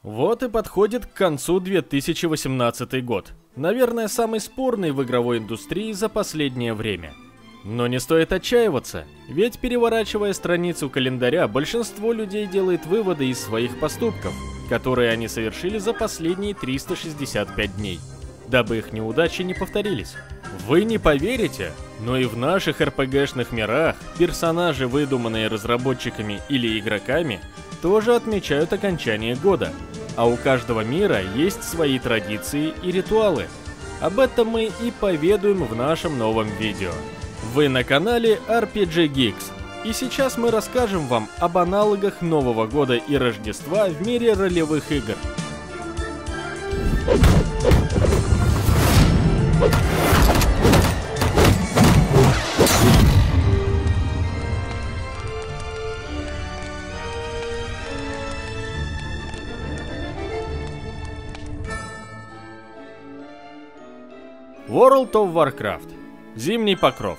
Вот и подходит к концу 2018 год. Наверное, самый спорный в игровой индустрии за последнее время. Но не стоит отчаиваться, ведь переворачивая страницу календаря, большинство людей делает выводы из своих поступков, которые они совершили за последние 365 дней, дабы их неудачи не повторились. Вы не поверите, но и в наших РПГшных мирах персонажи, выдуманные разработчиками или игроками, тоже отмечают окончание года. А у каждого мира есть свои традиции и ритуалы. Об этом мы и поведаем в нашем новом видео. Вы на канале RPG Geeks, и сейчас мы расскажем вам об аналогах Нового года и Рождества в мире ролевых игр. World of Warcraft. Зимний покров.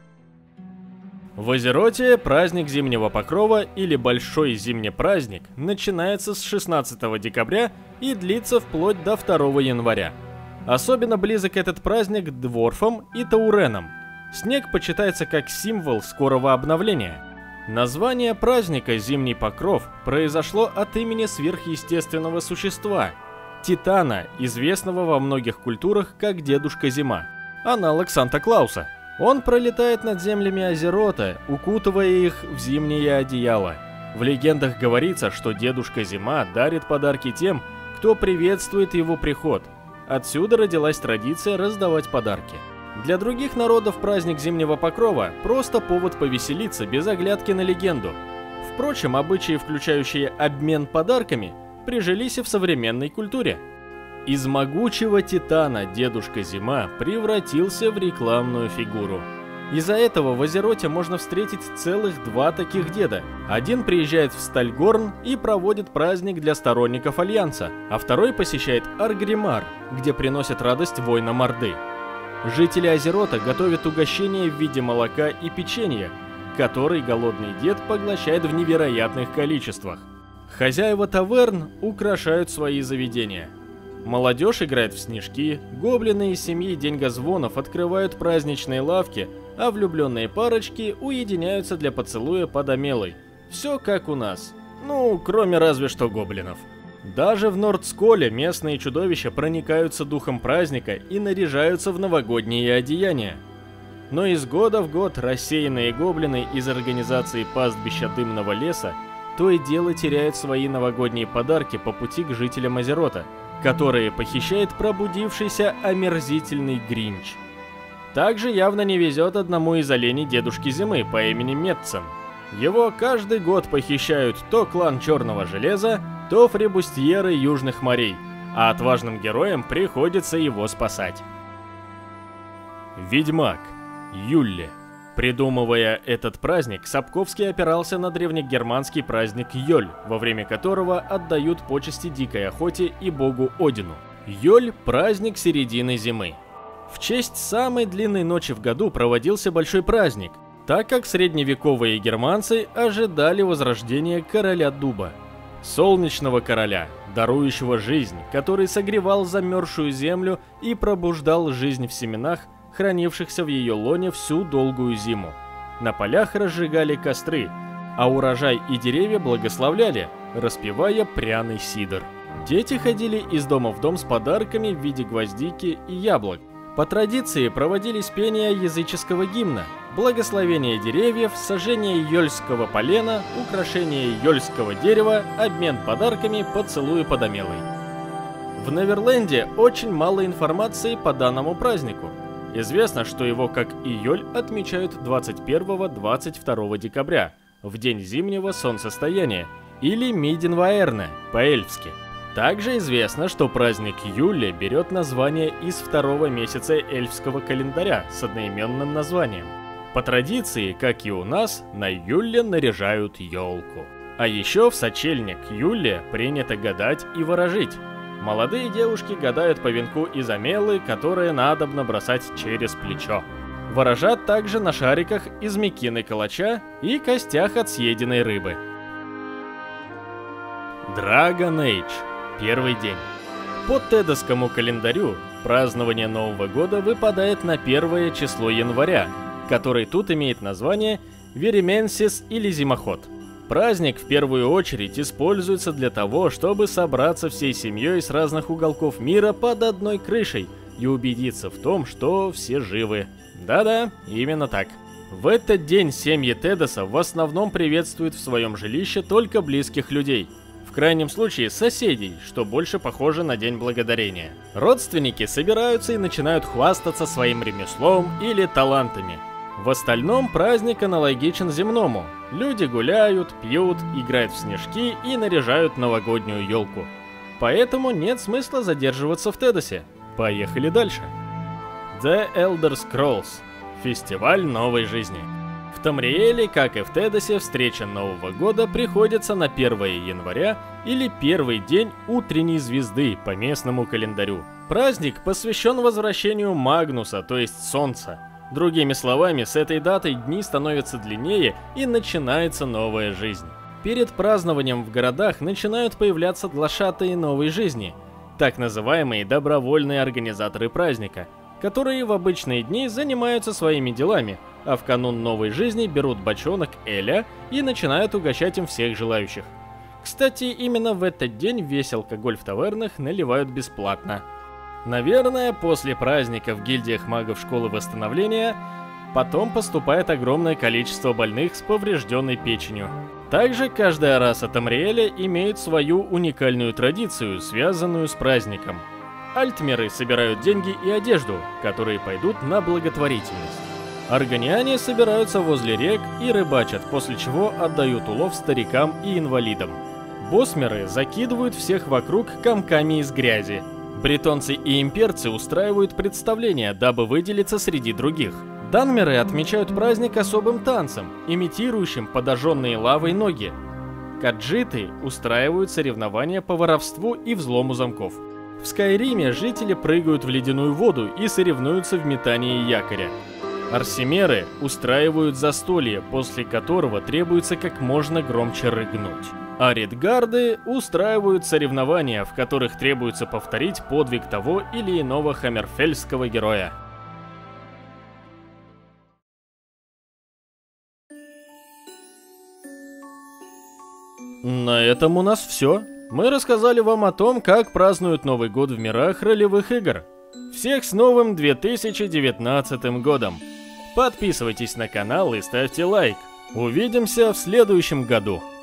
В Азероте праздник Зимнего покрова или Большой зимний праздник начинается с 16 декабря и длится вплоть до 2 января. Особенно близок этот праздник к дворфам и тауренам. Снег почитается как символ скорого обновления. Название праздника Зимний покров произошло от имени сверхъестественного существа – Титана, известного во многих культурах как Дедушка Зима, аналог Санта-Клауса. Он пролетает над землями Азерота, укутывая их в зимнее одеяло. В легендах говорится, что Дедушка Зима дарит подарки тем, кто приветствует его приход. Отсюда родилась традиция раздавать подарки. Для других народов праздник Зимнего покрова – просто повод повеселиться без оглядки на легенду. Впрочем, обычаи, включающие обмен подарками, прижились и в современной культуре. Из могучего Титана Дедушка Зима превратился в рекламную фигуру. Из-за этого в Азероте можно встретить целых два таких деда. Один приезжает в Стальгорн и проводит праздник для сторонников Альянса, а второй посещает Аргримар, где приносят радость воинам Орды. Жители Азерота готовят угощения в виде молока и печенья, который голодный дед поглощает в невероятных количествах. Хозяева таверн украшают свои заведения. Молодежь играет в снежки, гоблины из семьи Деньгозвонов открывают праздничные лавки, а влюбленные парочки уединяются для поцелуя под Омелой. Все как у нас. Ну, кроме разве что гоблинов. Даже в Нордсколе местные чудовища проникаются духом праздника и наряжаются в новогодние одеяния. Но из года в год рассеянные гоблины из организации пастбища Дымного леса то и дело теряют свои новогодние подарки по пути к жителям Азерота, которые похищает пробудившийся омерзительный Гринч. Также явно не везет одному из оленей Дедушки Зимы по имени Метцен. Его каждый год похищают то клан Черного Железа, то фрибустьеры Южных морей, а отважным героям приходится его спасать. Ведьмак. Юлле. Придумывая этот праздник, Сапковский опирался на древнегерманский праздник Йоль, во время которого отдают почести дикой охоте и богу Одину. Йоль – праздник середины зимы. В честь самой длинной ночи в году проводился большой праздник, так как средневековые германцы ожидали возрождения короля дуба. Солнечного короля, дарующего жизнь, который согревал замерзшую землю и пробуждал жизнь в семенах, хранившихся в ее лоне всю долгую зиму. На полях разжигали костры, а урожай и деревья благословляли, распевая пряный сидр. Дети ходили из дома в дом с подарками в виде гвоздики и яблок. По традиции проводились пения языческого гимна, благословение деревьев, сожжение йольского полена, украшение йольского дерева, обмен подарками, поцелуи под Омелой. В Неверленде очень мало информации по данному празднику. Известно, что его, как и Йоль, отмечают 21-22 декабря, в день зимнего солнцестояния, или Мидинваэрне, по-эльфски. Также известно, что праздник Юле берет название из второго месяца эльфского календаря с одноименным названием. По традиции, как и у нас, на Юле наряжают елку. А еще в сочельник Юле принято гадать и ворожить. Молодые девушки гадают по венку из омелы, которые надобно бросать через плечо. Ворожат также на шариках из мекины калача и костях от съеденной рыбы. Dragon Age. первый день. По тедовскому календарю празднование Нового года выпадает на 1 число января, который тут имеет название Верименсис или Зимоход. Праздник в первую очередь используется для того, чтобы собраться всей семьей с разных уголков мира под одной крышей и убедиться в том, что все живы. Да-да, именно так. В этот день семьи Тедоса в основном приветствуют в своем жилище только близких людей. В крайнем случае соседей, что больше похоже на День Благодарения. Родственники собираются и начинают хвастаться своим ремеслом или талантами. В остальном праздник аналогичен земному. Люди гуляют, пьют, играют в снежки и наряжают новогоднюю елку. Поэтому нет смысла задерживаться в Тедосе. Поехали дальше. The Elder Scrolls. Фестиваль новой жизни. В Тамриэле, как и в Тедосе, встреча Нового года приходится на 1 января или первый день утренней звезды по местному календарю. Праздник посвящен возвращению Магнуса, то есть Солнца. Другими словами, с этой датой дни становятся длиннее и начинается новая жизнь. Перед празднованием в городах начинают появляться глашатаи новой жизни, так называемые добровольные организаторы праздника, которые в обычные дни занимаются своими делами, а в канун новой жизни берут бочонок эля и начинают угощать им всех желающих. Кстати, именно в этот день весь алкоголь в тавернах наливают бесплатно. Наверное, после праздника в гильдиях магов Школы Восстановления потом поступает огромное количество больных с поврежденной печенью. Также каждая раса Тамриэля имеет свою уникальную традицию, связанную с праздником. Альтмеры собирают деньги и одежду, которые пойдут на благотворительность. Арганиане собираются возле рек и рыбачат, после чего отдают улов старикам и инвалидам. Босмеры закидывают всех вокруг комками из грязи. Бретонцы и имперцы устраивают представления, дабы выделиться среди других. Данмеры отмечают праздник особым танцем, имитирующим подожженные лавой ноги. Каджиты устраивают соревнования по воровству и взлому замков. В Скайриме жители прыгают в ледяную воду и соревнуются в метании якоря. Арсимеры устраивают застолье, после которого требуется как можно громче рыгнуть. А Редгарды устраивают соревнования, в которых требуется повторить подвиг того или иного хаммерфельского героя. На этом у нас все. Мы рассказали вам о том, как празднуют Новый год в мирах ролевых игр. Всех с новым 2019 годом! Подписывайтесь на канал и ставьте лайк. Увидимся в следующем году.